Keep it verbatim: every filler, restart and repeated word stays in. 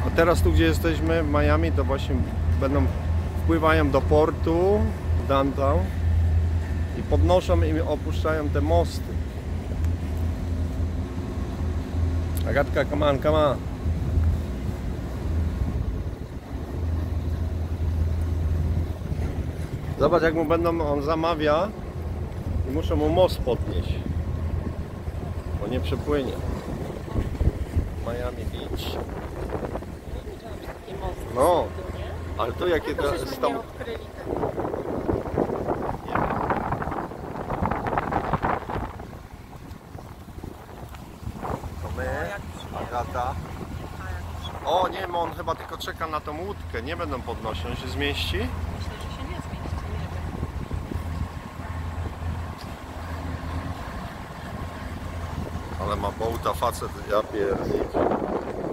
A teraz tu, gdzie jesteśmy w Miami, to właśnie będą wpływają do portu downtown i podnoszą i opuszczają te mosty. Agatka, come on, come on. Zobacz, jak mu będą, on zamawia i muszą mu most podnieść, bo nie przepłynie. Miami Beach. No, ale to jakie to jest tam... To my, Agata. O nie, on chyba tylko czeka na tą łódkę, nie będą podnosić, on się zmieści? Myślę, że się nie zmieści, nie wiem. Ale ma bołta facet, ja pierdolę.